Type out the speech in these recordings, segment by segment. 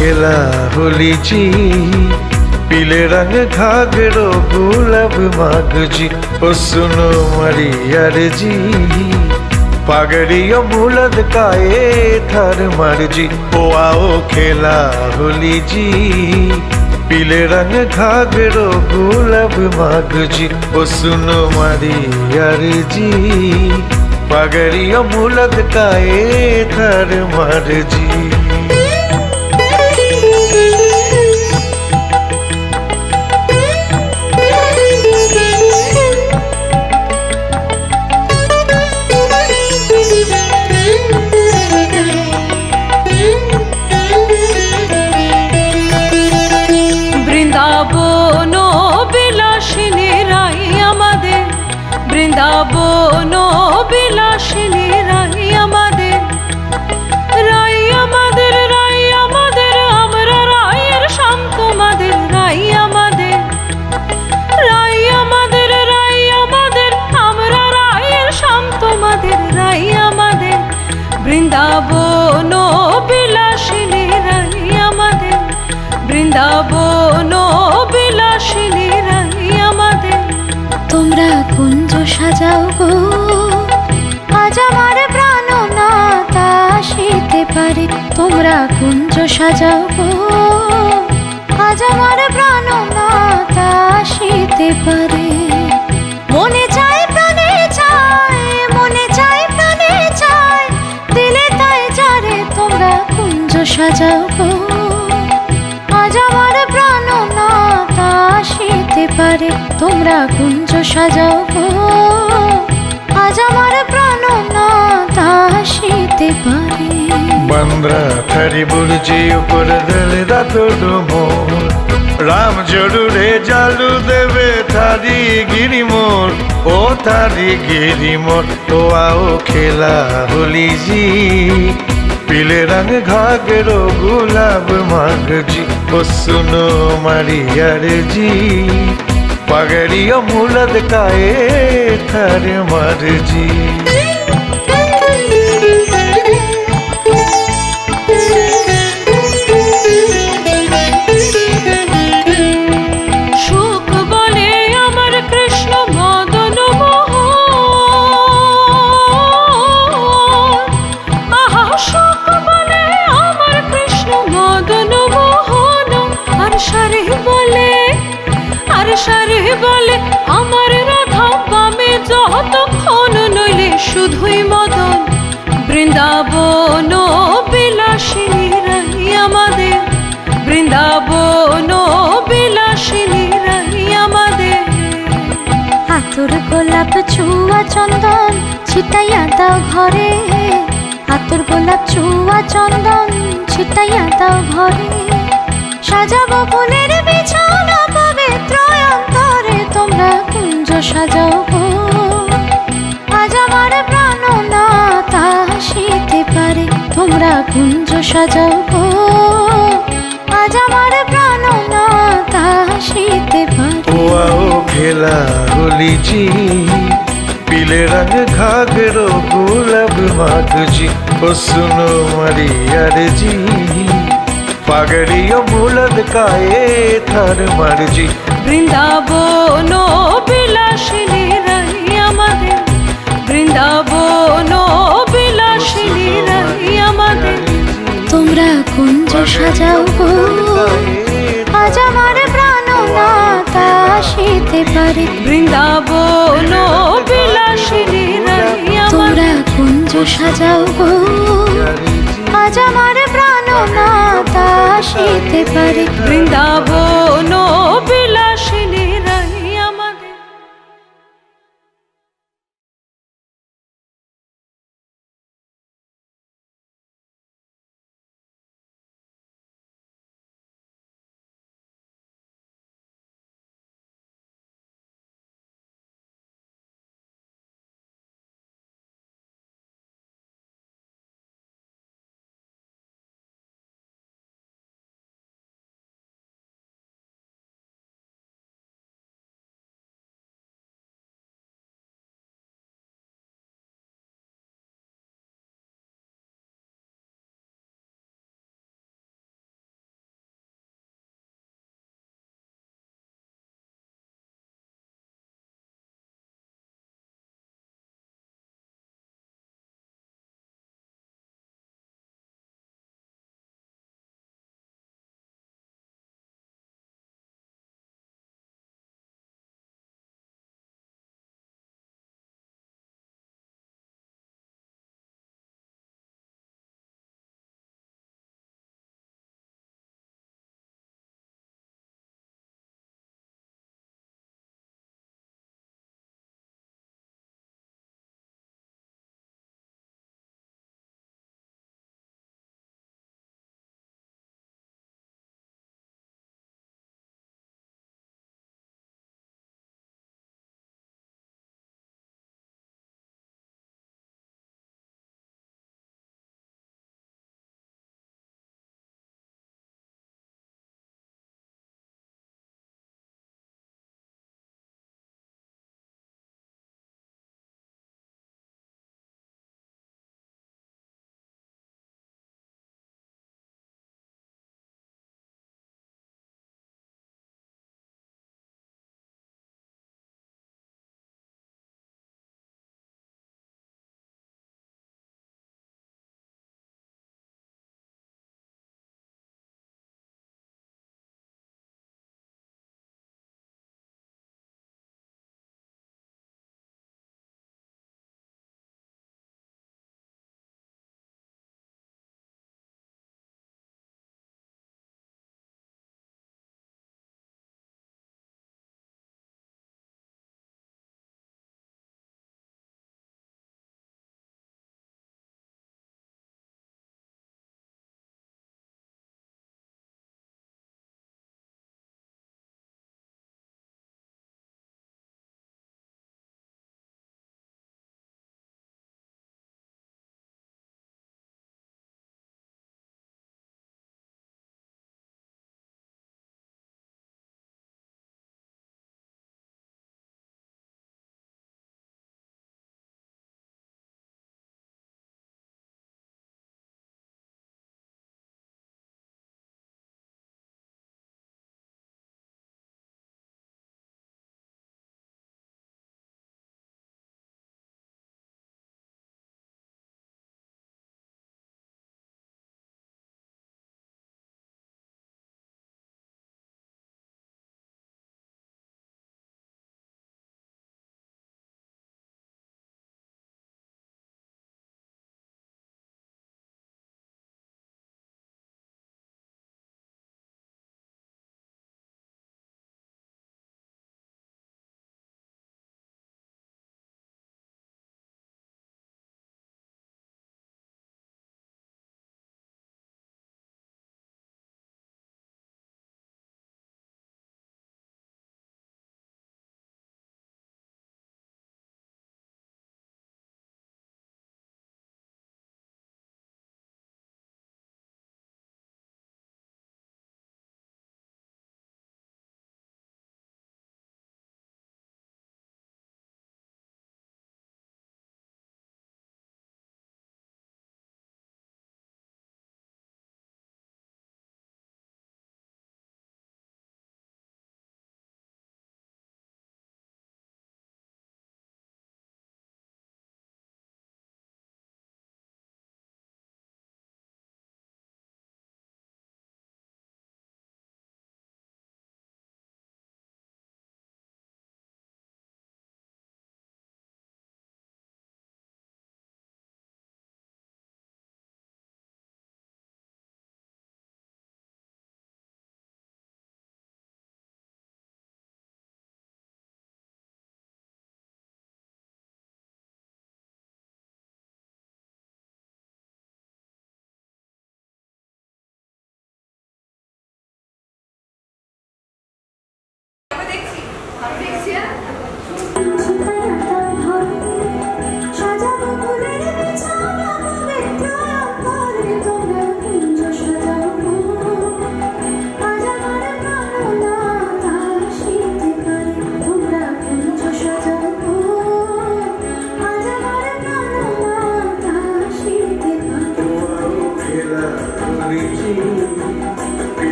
खेला होली जी, पीले रंग घाघरो गुलाब माग जी। ओ सुनो मरियर जी, पागड़ियो मुलद काए थर मर जी। ओ आओ खेला होली जी, पीले रंग घाघरो गुलाब माग जी। ओ सुनो मरियर जी, पागड़ियो मुलद काए थर मर जी। বৃন্দাবনো বিলাসিনী রাই আমাদের, বৃন্দাবনো বিলাসিনী রাই আমাদের, রাই আমাদের, রাই আমাদের, আমরা রায়ের শাম তোমাদের, রাই আমাদের, রাই আমাদের, রাই আমাদের, আমরা রায়ের শাম তোমাদের, রাই আমাদের। বৃন্দাবনো বিলাসিনী রাই আমাদের, বৃন্দাবনো বিলাসিনী রাই আমাদের। তোমরা কুঞ্জ সাজাও গো, আজ আমার প্রাণ নাথ আসিতে পারে। তোমরা কুঞ্জ সাজাও গো, আজ আমার প্রাণ নাথ আসিতে পারে। মনে চায় প্রাণে চায়, মনে চায় প্রাণে চায়, দিলে তাই যারে। তোমরা কুঞ্জ সাজাও গো, আজ আমার প্রাণ নাথ আসিতে পারে। তোমরা কুঞ্জ সাজাও গো, আজ আমার প্রাণ নাথ আসিতে পারে। बंद्रा थरी बुर्जी ऊपर दिल रातोड़ मोर, राम जरूरे जालू देवे थारी गिरी मोर। ओ थारी गिरी मोर, तो आओ खेला होली जी, पीले रंग घाघरो गुलाब माग जी। ओ सुनो मरियर जी, पगड़ियो मुलद काए थर मर जी। সুখ বলে আমার কৃষ্ণ মদন মোহন, আহা সুখ বলে আমার কৃষ্ণ মদন মোহন। আর সারে বলে, আর সারে বলে আমার রাধা বামে যতক্ষণ, নইলে শুধুই মদন। বৃন্দাবনো বিলাসিনী রাই আমাদের, বৃন্দাবনো বিলাসিনী রাই আমাদের। আতর গোলাপ ছুয়া চন্দন ছিটাইয়া দাও ঘরে, আতর গোলাপ ছুয়া চন্দন ছিটাইয়া দাও ঘরে। সাজাবো ফুলের বিছানা পবিত্র অন্তরে। তোমরা কুঞ্জ সাজাও গো, আজ আমার প্রাণ নাথ আসিতে পারে। তোমরা কুঞ্জ সাজাও গো, আজ আমার প্রাণ নাথ আসিতে পারে। ओ आओ खेला होली जी, पीले रंग घाघरो गुलाब माग जी। ओ सुनो मरियर जी, पागड़ियो मुलद काए थर मर जी। বৃন্দাবনো বিলাসিনী রাই আমাদের, বৃন্দাবনো বিলাসিনী রাই আমাদের। তোমরা কুঞ্জ সাজাও গো, আজ আমার প্রাণ নাথ আসিতে পারে। বৃন্দাবনো বিলাসিনী রাই আমাদের। তোমরা কুঞ্জ সাজাও গো, আজ আমার প্রাণ নাথ আসিতে পারে। বৃন্দাবনো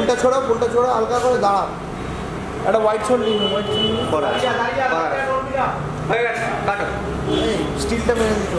ফুলটা ছোড়ো হালকা করে দাঁড়াও। একটা হোয়াইট শট নিন, হোয়াইট শট নিন। হয়ে গেছে, কাটো। স্টিলটা মেরে দিতে